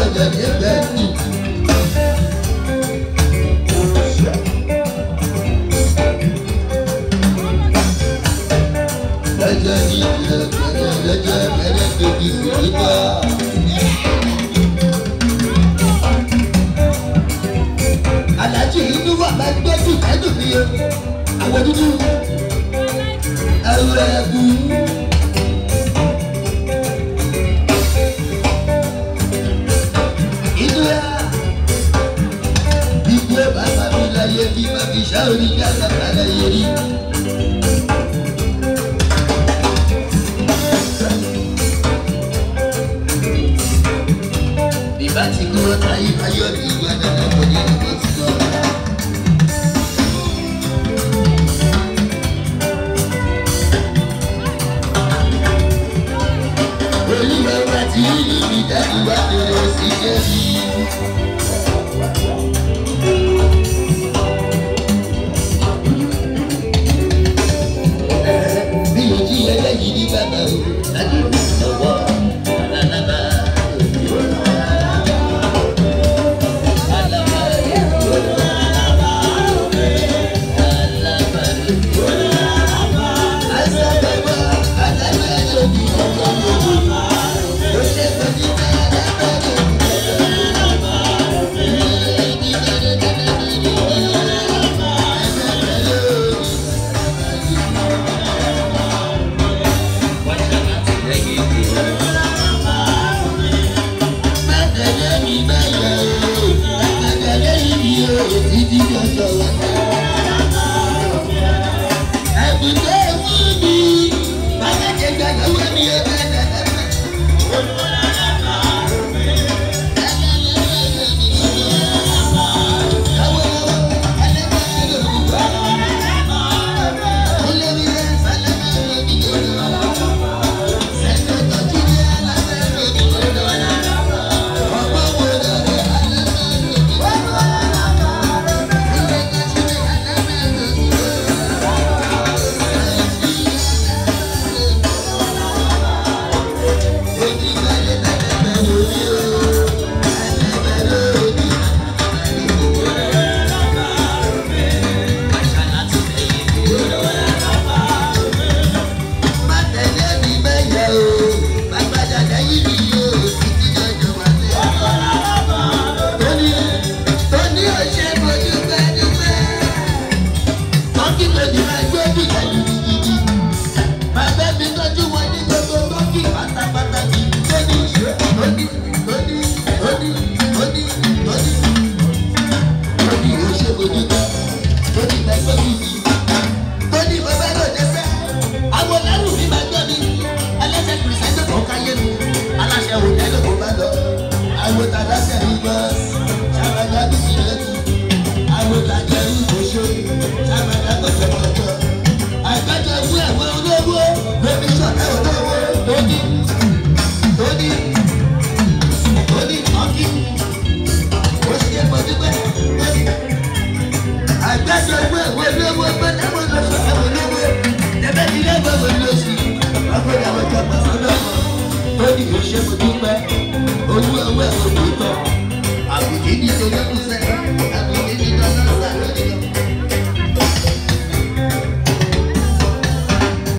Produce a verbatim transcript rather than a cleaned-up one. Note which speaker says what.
Speaker 1: Alájí inú wà máa gbẹ́dùn kẹ́dùn ní o. Àwọn dúdú ẹrù ẹ̀bù. Inú yá ìgbé bàbá mi láyé bí bàbí sáórí yàrá padà yé rí. Bíbá ti kú ọ̀tá ìbáyọ̀ ní ìwà dáadáa kò ní ìwà ti lọ. Olúmọ̀wá tí ìlú dájú wá bẹ̀rẹ̀ sí jẹ́bi. Bí ojú ẹlẹ́yìí ní bàbá o, láti rí lọ́wọ́ alábà. Olúwa wẹ̀ olùtọ̀ àbùkí ní ìṣòro ẹ̀kúnṣẹ́.